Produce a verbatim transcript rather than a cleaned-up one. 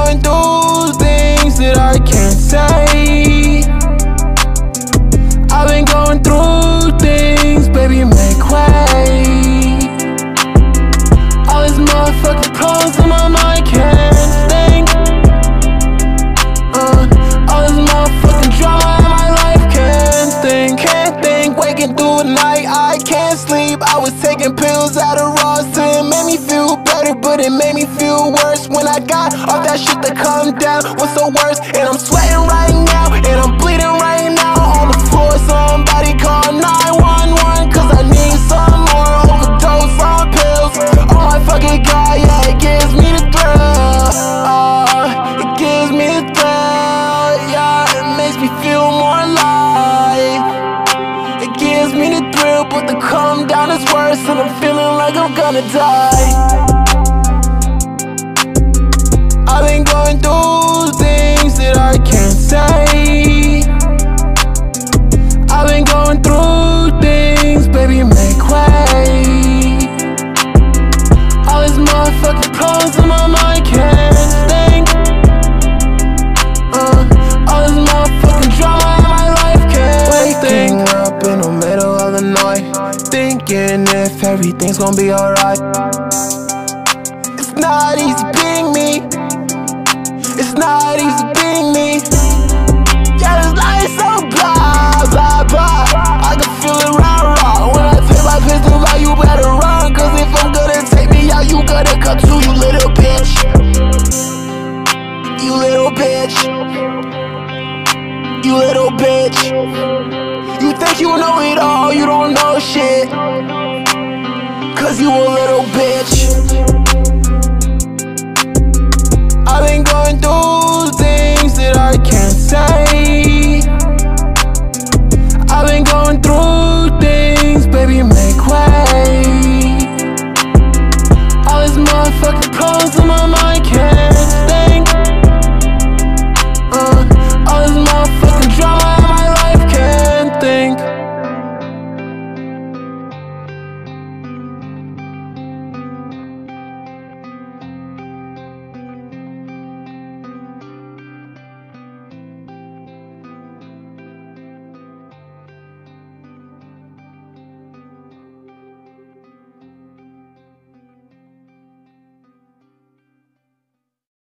going through things that I can't say. I've been going through things, baby, make way. All these motherfucking problems in my mind can't think. uh, All this motherfucking drama in my life can't think. Can't think, waking through the night, I can't sleep. I was taking pills out of Ross till it made me feel better, but it made me feel worse when I got off that shit that come down. What's the worst? And I'm sweating right now, and I'm bleeding right now on the floor. Somebody call nine one one, cause I need some more overdose on pills. Oh my fucking God, yeah, it gives me the thrill. uh, It gives me the thrill, yeah. It makes me feel more alive. It gives me the thrill, but the calm down is worse, and I'm feeling like I'm gonna die. I've been going through things that I can't say. I've been going through things, baby, make way. All these motherfucking problems in my mind can't think. uh, All this motherfucking drama in my life can't think. Waking up in the middle of the night, thinking if everything's gonna be alright. It's not easy being me. It's not easy being me. Yeah, this life is so blah, blah, blah. I can feel it rah, rah. When I take my pistol out, you better run. Cause if I'm gonna take me out, you gotta come too, you little bitch. You little bitch. You little bitch. You think you know it all, you don't know shit. Cause you a little bitch.